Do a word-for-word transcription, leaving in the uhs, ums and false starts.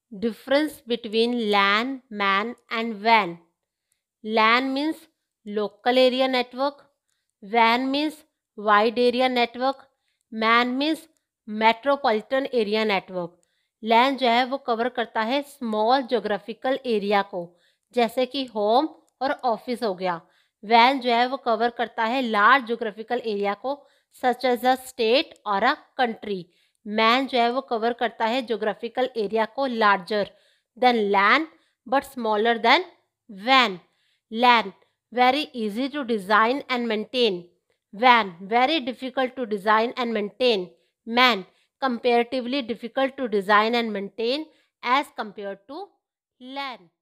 Difference between LAN, MAN and WAN. LAN means local area network. WAN means wide area network. MAN means metropolitan area network. LAN जो है वो cover करता है small geographical area को, जैसे कि home और ऑफिस हो गया. WAN जो है वो कवर करता है लार्ज जोग्राफिकल एरिया को, सच एज अ स्टेट और अ कंट्री. मैन जो है वो कवर करता है जोग्राफिकल एरिया को larger than LAN but smaller than वैन. LAN very easy to design and maintain. WAN very difficult to design and maintain. MAN comparatively difficult to design and maintain as compared to LAN.